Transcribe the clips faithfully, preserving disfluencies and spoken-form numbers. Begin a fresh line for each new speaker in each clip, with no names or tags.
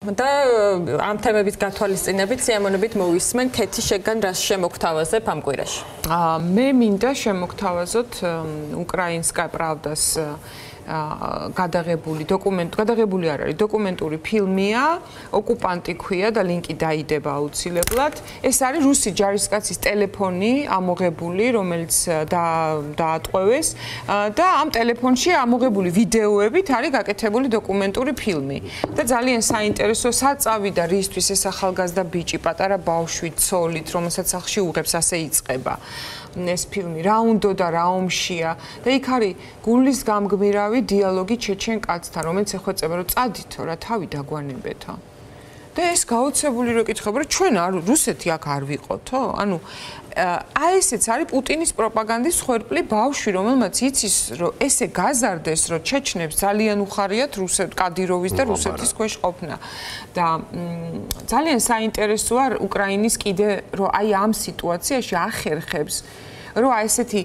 და ამ თემებით გათვალისწინებით სიამოვნებით მოვისმენ ქეთი შეგან რას შემოგთავაზებ ამ კვირაში.
მე მინდა შემოგთავაზოთ უკრაინსკა პრავდას გადაღებული დოკუმენტ გადაღებული არ არის დოკუმენტური ფილმია ოკუპანტი ქვია და ლინკი დაიდება აუცილებლად ეს არის რუსი ჯარისკაცის ტელეფონი ამოღებული რომელიც დაატყვევეს და ამ ტელეფონში ამოღებული ვიდეოებით არის გაკეთებული დოკუმენტური ფილმი და ძალიან საინტერესო საწავი და რისთვის ეს ახალგაზრდა ბიჭი პატარა ბავშვი ცოლით რომელსაც სახლში უღებს ასე იწყება ეს ფილმი რა უნდა და რა ომშია და იქ არის გულის გამგმირავი დიალოგი ჩეჩენ კაცთან რომელიც ეხვეწება რომ წადითო რა თავი დაგვანებეთო და ეს გაოცებული რო კითხება რომ ჩვენ არ რუსეთი აქ არ ვიყოთო ანუ აი ესეც არის პუტინის პროპაგანდის ხერპლი ბავშვი რომელმაც იცის რომ ესე გაზარდეს რომ ჩეჩნებს ძალიან უხარიათ რუსეთ კადიროვის და რუსეთის ქვეშ ყოფნა და ძალიან საინტერესოა უკრაინის კიდე რომ აი ამ სიტუაციაში ახერხებს რომ აი ესეთი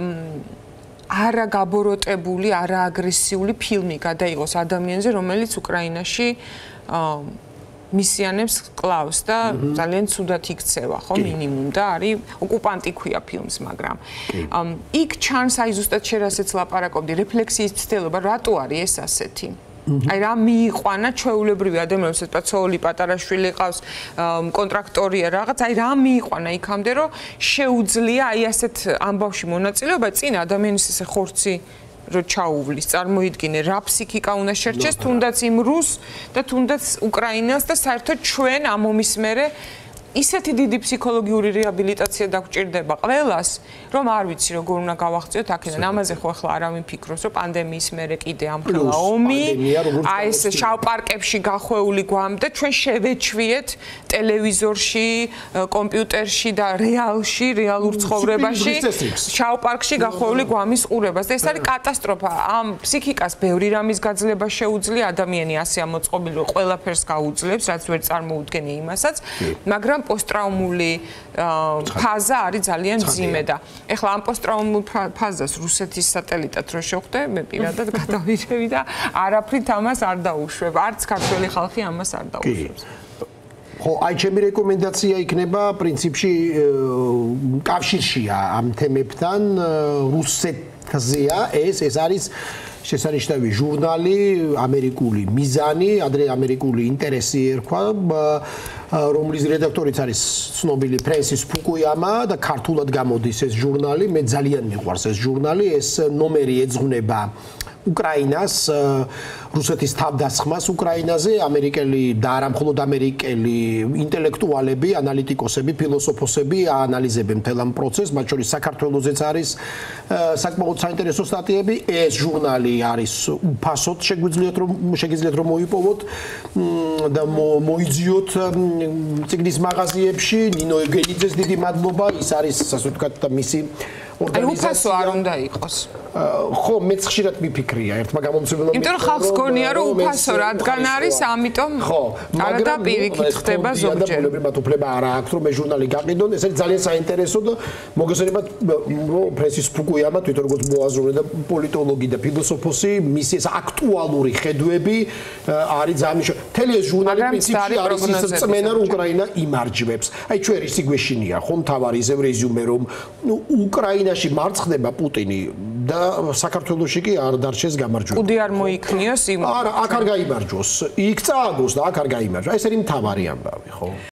არა გაბოროტებული, არა აგრესიული ფილმი გადაიღოს ადამიანზე, რომელიც უკრაინაში მისიანებს კლავს და ძალიან ცუდად იქცევა, ხო, მინიმუმ და არის ოკუპანტი ქვია ფილმს, მაგრამ იქ ჩანს აი ზუსტად შერასეც ლაპარაკობდი, რეფლექსიის ცდელობა, რატო არის ეს ასეთი? აი რა მიიყვანა ჩვეულებრივი ადამიანებს ეს პაცოლი პატარა შვილი ყავს კონტრაქტორია რაღაც აი რა მიიყვანა იქამდე რომ შეუძლია აი ასეთ ამბავში მონაწილეობა წინ ადამიანის ესე ხორცი რო ჩაუვლის წარმოიდგინე რა ფსიქიკა უნდა შერჩეს თუნდაც იმ რუს და თუნდაც უკრაინელს და საერთოდ ჩვენ ამ ომის მერე ისეთი დიდი ფსიქოლოგიური რეაბილიტაცია დაგვჭირდება ყველას, რომ არ ვიცი როგორ უნდა გავახციოთ აქედან. ამაზე ხო ახლა არავინ ფიქრობს, რომ პანდემიის მერე კიდე ამხელა ომი, აი ეს შავ პარკებში გახვეული გვამ და ჩვენ შევეჩვიეთ ტელევიზორში, კომპიუტერში და რეალში, რეალურ ცხოვრებაში შავ პარკში გახვეული გვამის ყურებას. და ეს არის კატასტროფა. ამ ფსიქიკას ბევრი რამის გაძლება შეუძლია ადამიანი ასე ამოწყობილი, რომ ყველაფერს გაუძლებს, რაც ვერ წარმოუდგენია იმასაც, მაგრამ პოსტტრაუმული ფაზა არის ძალიან მძიმე და ეხლა ამ პოსტტრაუმულ ფაზას რუსეთის სატელიტად რო შევხვდე მე პირადად გადავირევი და არაფრით ამას არ დაუშვებ არც ქართველი ხალხი ამას არ დაუშვებს
ხო აი ჩემი რეკომენდაცია იქნება პრინციპში კავშირშია ამ თემებთან რუსეთზეა ეს ეს არის შესანიშნავი ჟურნალი ამერიკული მიზანი ადრე ამერიკული ინტერესი ერქვა რომლის რედაქტორიც არის ცნობილი ფრენსის ფუკუიამა და ქართულად გამოდის ეს ჟურნალი მე ძალიან მიყვარს ეს ჟურნალი ეს ნომერი ეძღვნება უკრაინას რუსეთის თავდასხმას უკრაინაზე ამერიკელი და არა მხოლოდ ამერიკელი ინტელექტუალები ანალიტიკოსები ფილოსოფოსები აანალიზებენ მთელ ამ პროცესს მათ შორის საქართველოსაც არის საკმაოდ საინტერესო სტატიები ეს ჟურნალი არის უფასოდ შეგვიძლიათ რომ შეგიძლიათ რომ მოიპოვოთ და მოიძიოთ ციგნის მაღაზიებში ნინო ეგენიძეს დიდი მადლობა ის არის ასე ვთქვათ და მისი
ორგანიზაცია არ უნდა იყოს
ხო მეც ხშირად მიფიქრია ერთმა გამომცემელმა
იმიტომ რომ ხალხს გონია რომ უფასო რადგან არის ამიტომ
ხო
მაგრამ პირიქით ხდება ზოგჯერ
მათ უფლება არ აქვს რომ ეს ჟურნალი გაყიდონ ეს არის ძალიან საინტერესო და მოგესალმებით რომ ფრენსის ფუკუიამა თვითონ როგორც მოაზროვნე და პოლიტოლოგი და ფილოსოფოსი მისი ეს აქტუალური ხედვები არის ძალიან მთელი ეს ჟურნალი პრინციპში არის ის წმენა რომ უკრაინა იმარჯვებს აი ჩვენ ისი გვეშინია ხომ თავარი ისევ რეზიუმე რომ უკრაინაში მარცხდება პუტინი და საქართველოში კი არ დარჩეს გამარჯვება.
კუდი არ მოიქნიოს იმ
არა, აქ არ გაიმარჯვოს. იქ წააგოს და აქ არ გაიმარჯვა. ეს არის მთავარი ამბავი, ხო?